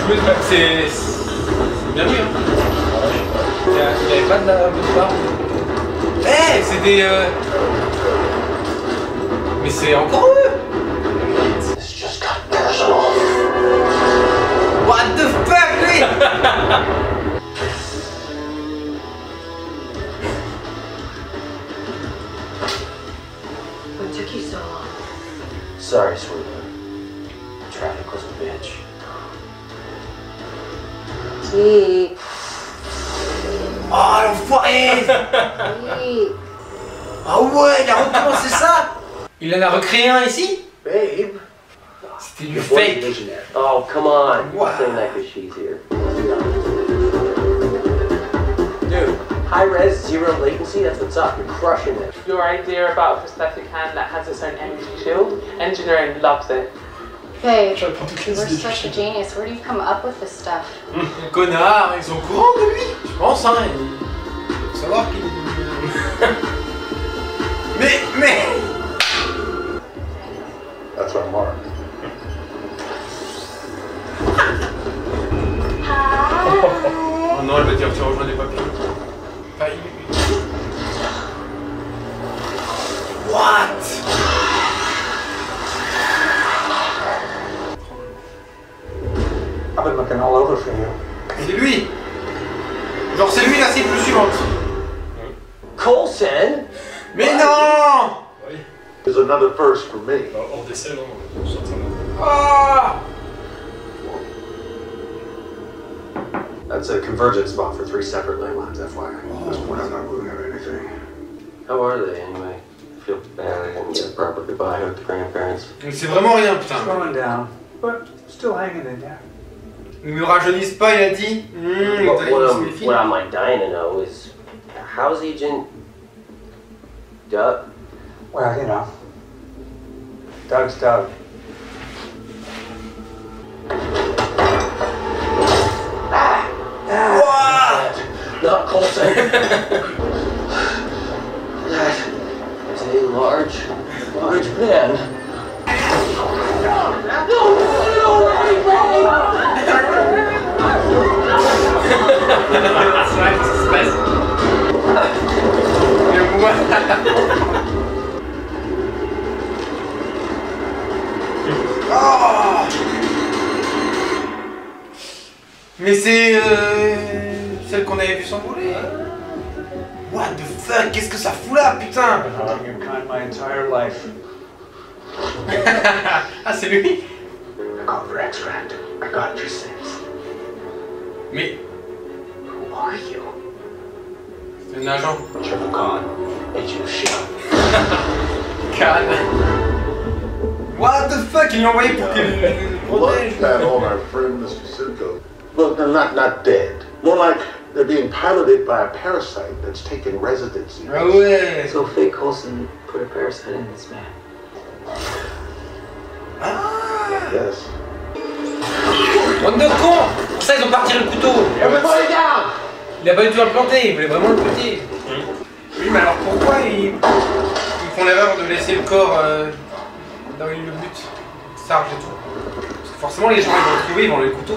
C'est bien lui, hein. Il n'y avait pas de la barre. Eh, c'est des... Mais c'est encore eux. What the fuck, lui. What took you so long? Sorry, sweetheart. Traffic was a bitch. Gee. Oh, l'enfoiré. Ah ouais, il a recommencé ça. Il en a recréé un ici. Babe. C'était du fake. Oh, come on. Wow. Saying that because she's here. Dude, high res, zero latency, that's what's up. You're crushing it. Your idea about a prosthetic hand that has its own energy shield, engineering loves it. Babe, you were such a genius. Where do you come up with this stuff? Connard, ils sont au courant de lui. Je pense, hein. Il faut savoir qu'il... Mais... That's our mark. Oh non, elle va dire tu rejoins les papiers. Enfin, What? I've been looking all over for you. C'est lui. Genre c'est lui la cible suivante. Coulson? Mais non. Is another first for me. Hors d'essai, non, Ah. That's a convergence spot for 3 separate lane lines, FYI. At this point, I'm not moving out anything. How are they anyway? I feel bad I didn't get a proper goodbye with the grandparents. C'est vraiment rien, putain. Slowing down, but still hanging in there. Ils me rajeunissent pas, il a dit. What I'm like dying to know is, how's Agent Doug? Well, you know, Doug's Doug. Not Coulson. That is a large man. Mais c'est celle qu'on avait vue s'envoler. What the fuck? Qu'est-ce que ça fout là, putain? I've been hunting your kind my entire life. Ah, c'est lui? I called for extract. I got your sins. Mais Who are you? c'est un agent. Triple Khan, Agent of S.H.I.E.L.D. Calme. What the fuck? Ils l'ont envoyé pour qu'il le protège. Look at all our friend Mr. Silco. Well, they're not dead. More like they're being piloted by a parasite that's taken residency. Ah ouais. So fake Coulson put a parasite in this man. Ah. Yes. Bande de cons. Pour ça, ils ont pas retiré le couteau. Everybody down! Il a pas du tout à le planter, il voulait vraiment le buter. Oui, mais alors pourquoi ils font l'erreur de laisser le corps là où ils le butent, Sarge et tout? Parce que forcément, les gens ils vont le trouver, ils vont enlever le couteau.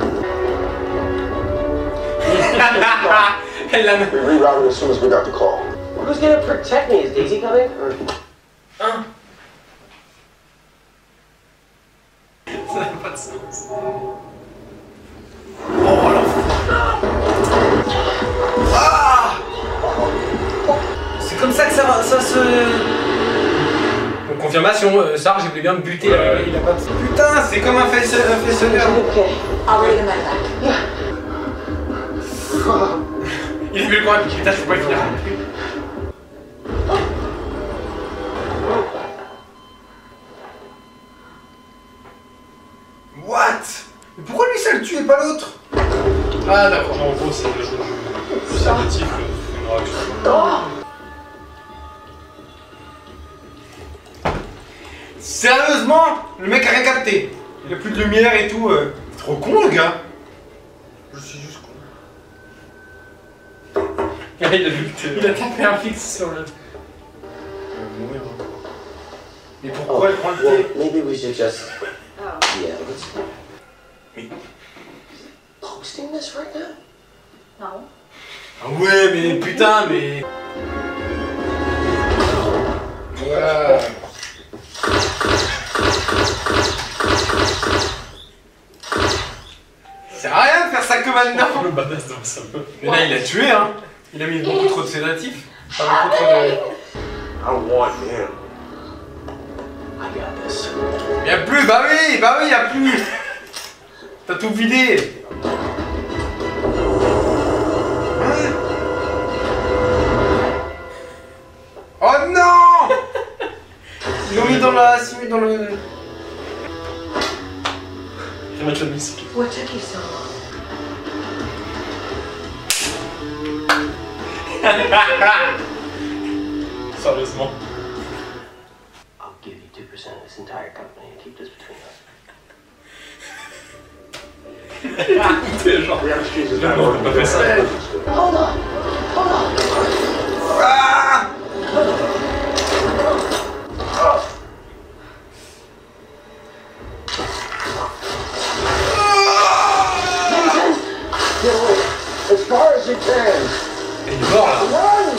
Elle l'a... We rerouted as soon as we got the call. Who's gonna protect me? Is Daisy coming? Or... Hein? Ça n'a pas de sens. Oh l'enfant! Ah! C'est comme ça que ça se... Donc confirmation, Sarge il voulait bien me buter, il a pas... Putain, c'est comme un faiseur. Okay. I'll read him back. Il a vu le coin et puis putain, je peux pas le finir. What? Mais pourquoi lui ça le tue et pas l'autre? Ah d'accord. En gros, c'est le jeu synthétique, une réaction. Sérieusement? Le mec a rien capté. Il a plus de lumière et tout. Trop con le gars. Je suis juste con. Il a tapé un fixe sur le... Mais pourquoi elle prend le thé? Maybe we should just... Oh. Yeah, let's... doing this right now? No. Ah ouais, mais putain, mais... Voilà. Ça sert à rien de faire ça que maintenant. Le badass dans sa meuf. Mais là, il l'a tué, hein. Il a mis beaucoup trop de sédatifs. Pas beaucoup trop de... I want him. I got this. Y'a plus, bah oui, y'a plus. T'as tout vidé. Hein? Oh non. Ils l'ont mis dans la... dans le... Je vais mettre la musique. What took you so long? Sérieusement. I'll give you 2% of this entire company and keep this between us. C'est genre... The exchange is Non, not non, working. t'as pas fait ça. Hold on. Hold on. Ah. Get away as far as you can. Il est mort là. Run!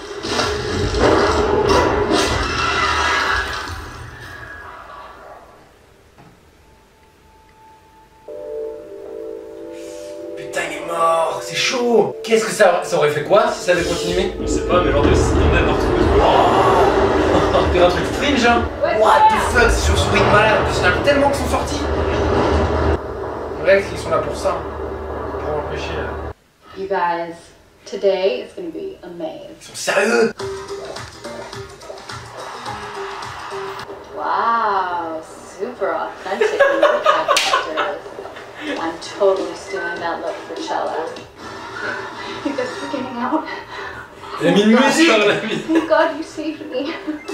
Putain, il est mort, c'est chaud. Qu'est-ce que ça aurait fait quoi si ça avait continué? Je sais pas, mais genre de cinéma partout. On dirait un truc fringe, hein. What the fuck, c'est sur ce rythme malade. Il y en a tellement qui sont sortis. Bref, ils sont là pour ça. Pour empêcher là. You guys, today is going to be a maze. Ils sont sérieux. Wow, super authentic makeup actors. I'm totally stealing that look for Chella. You guys are getting out. Il a mis une musique. Thank God you saved me.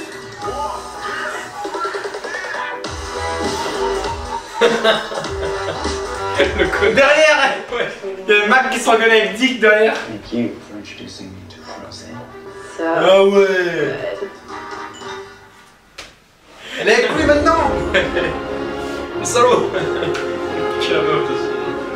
Le coup derrière. Ouais. Il y a Mac qui s'engueule avec Dick derrière. Thank you for introducing me to Roseanne. So Ah ouais. good. Elle est avec lui maintenant. Le salaud. Qui la meuf dessus.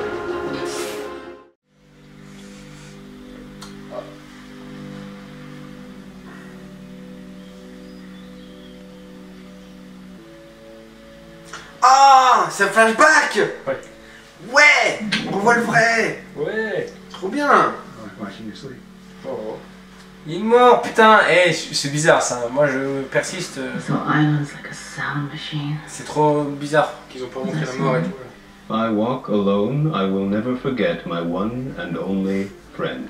Ah, c'est un flashback. Ouais. Ouais, on revoit le vrai. Ouais. Trop bien. Watching you sleep. Oh. Il est mort, putain. Eh, c'est bizarre ça. Moi, je persiste. So island's like a sound machine. C'est trop bizarre qu'ils ont pas montré la mort et tout. I walk alone, I will never forget my one and only friend.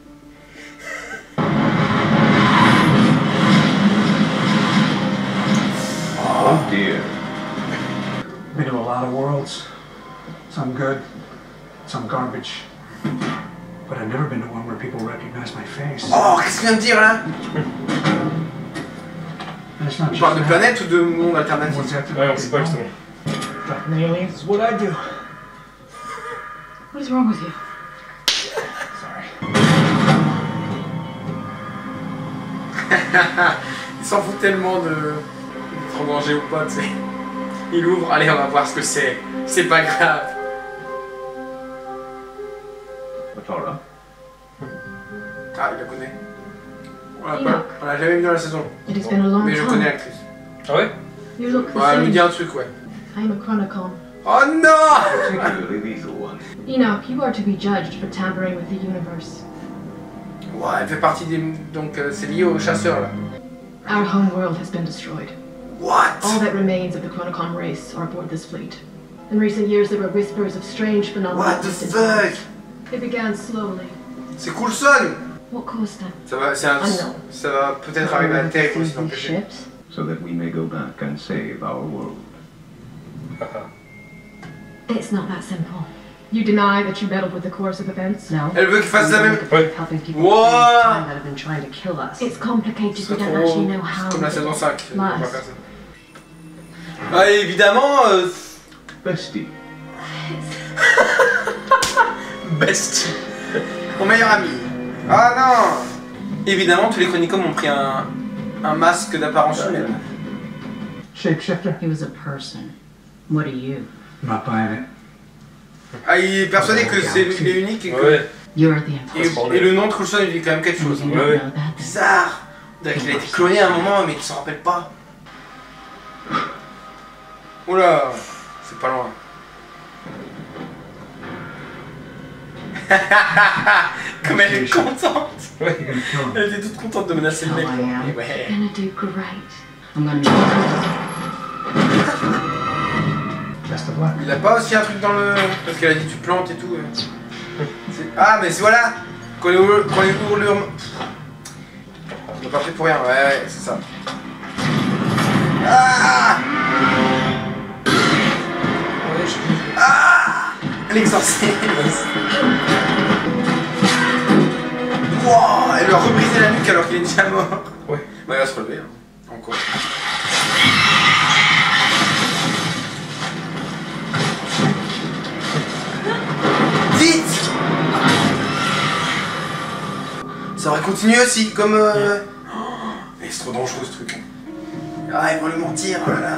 Oh dear. Been to a lot of worlds. Some good, some garbage. But I've never been to one where people recognize my face. Oh, qu'est-ce qu'il vient de dire là? And it's not On just parle de that. planète ou de monde alternatif? What's happening? Ouais, on sait pas justement. Dropping aliens is what I do. What is wrong with you? Sorry. Il s'en fout tellement d'être en danger ou pas, tu sais. Il ouvre, allez, on va voir ce que c'est. C'est pas grave. Laura? Ah, il la connaît. Enoch. On l'a jamais vu dans la saison. It has been a long Mais je time. connais l'actrice. Ah ouais? You look the Ouais, elle me same. dit un truc, ouais. I am a Chronicom. Oh non! Particularly lethal one. Enoch, you are to be judged for tampering with the universe. Ouais, elle fait partie des... Donc c'est lié aux chasseurs là. Our home world has been destroyed. What? All that remains of the Chronicom race are aboard this fleet. In recent years, there were whispers of strange phenomena. What the distant fuck? planets. They began slowly. C'est Coulson! What caused them? Ça va, c'est un... Unknown. Ça va peut-être arriver à la Terre, il faut aussi l'empêcher. Ships? So that we may go back and save our world. It's not that simple. You deny that you meddled with the course of events? No. Elle veut qu'il fasse la même... Helping people Wow. that have been trying to kill us. It's complicated. C'est We don't trop... actually know how. C'est comme la saison 5. On va Lies. faire ça. Bah évidemment... Bestie. Bestie. Mon meilleur ami. Ah non! Évidemment, tous les Chronicom ont pris un masque d'apparence humaine. Shapeshifter? He was a person. What are you? I'm not buying it. Ah, il est persuadé que c'est lui, il est unique et que... Ouais. Et le nom de Coulson, il dit quand même quelque chose. Ouais. Bizarre. On dirait qu'il a été cloné à un moment, mais qu'il s'en rappelle pas. Oula, c'est pas loin. Comme elle est contente. Ouais. Elle était toute contente de menacer le mec. Et ouais. Il a pas aussi un truc dans le... Parce qu'elle a dit tu plantes et tout. Ah mais c'est voilà. Quand les hurlures... On n'a pas fait pour rien, ouais, c'est ça. Ah, ah, l'exorcisme. Wow, elle lui a rebrisé la nuque alors qu'il est déjà mort. Ouais. Bah, il va se relever, hein. Encore. Vite. Ça aurait continué aussi, comme... C'est trop dangereux ce truc. Ah, ils vont le mentir, oh là là.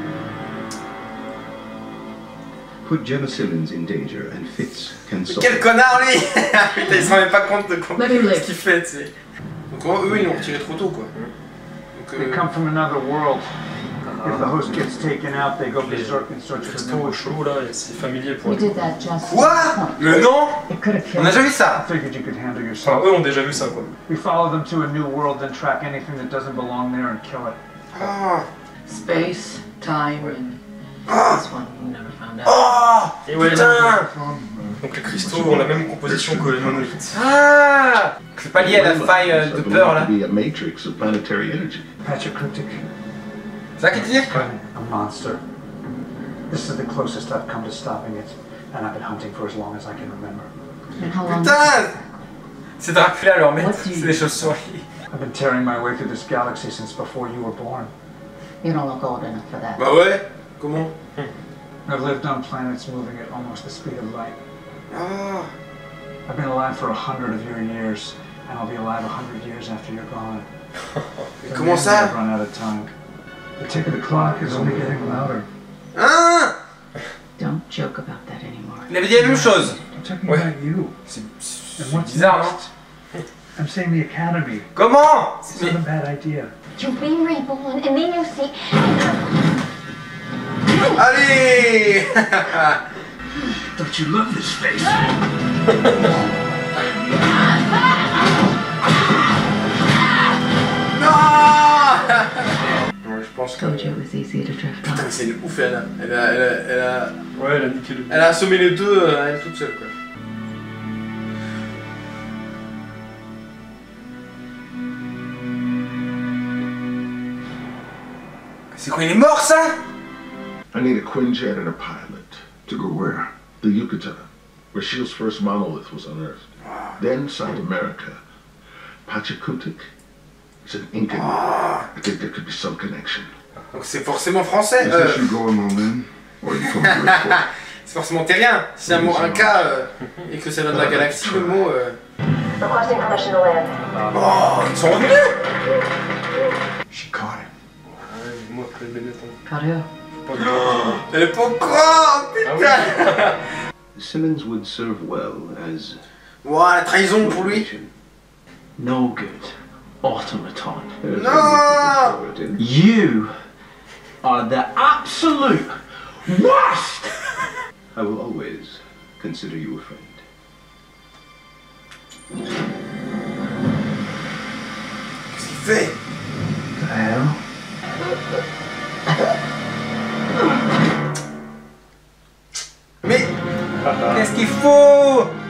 Put Gemma Simmons in danger and Fitz can solve. Quel connard lui. Putain, il se rend même pas compte de ce qu'il fait, tu sais. Donc eux, ils l'ont retiré trop tôt, quoi. Donc, They come from another world. If the host gets taken out, they go berserk and search for trop chaud là, c'est familier pour eux. Quoi? Le nom? On a déjà vu ça. I figured you could handle Enfin, yourself. eux ont déjà vu ça quoi. We follow them to a new world, then track anything that doesn't belong there and kill it. Ah. Space, time, and this one we never found out. Oh, et ouais, putain. Donc les cristaux ont la même composition que les monolithes. Ah. C'est pas lié à la faille de peur là. Be a matrix of planetary energy. Pachacryptic. C'est ça qu'il dit? A monster. This is the closest I've come to stopping it, and I've been hunting for as long as I can remember. Putain. C'est Dracula leur maître, c'est des chauves-souris. I've been tearing my way through this galaxy since before you were born. You don't look old enough for that. Bah ouais. Comment? I've lived on planets moving at almost the speed of light. Ah. I've been alive for 100 of your years, and I'll be alive 100 years after you're gone. Comment ça? I've run out of time. The tick of the clock is only getting louder. Hein? Don't joke about that anymore. Il avait dit la même chose. I'm talking Ouais. about you. C'est And what's bizarre, next? I'm saying the Academy. Comment? It's not a bad idea. You'll be reborn, and then you'll see. Allez. Don't you love this face? Non. Je pense que... Told you it was easy to drift Putain, off. c'est une ouf, elle a... Ouais, elle a niqué le... Elle a assommé les deux, elle toute seule, quoi. C'est quoi, il est mort, ça? I need a Quinjet and a pilot. To go where? The Yucatan, where S.H.I.E.L.D's first monolith was unearthed. Then South America. Pachacryptic is an Incan. I think there could be some connection. Donc c'est forcément français. Is this you going on then? Or you from Bridgeport? C'est forcément terrien. Si un mot Inca et que ça vient de la galaxie, le mot... Requesting permission to land. Oh, ils sont revenus. She caught him. Ouais, moi après le Benetton. Got who? Elle est pas au courant, putain. Simmons would serve well as... Ouah, la trahison pour lui. No good automaton. No! You are the absolute worst! I will always consider you a friend. Qu'est-ce qu'il fait? The hell? Mais qu'est-ce qu'il faut?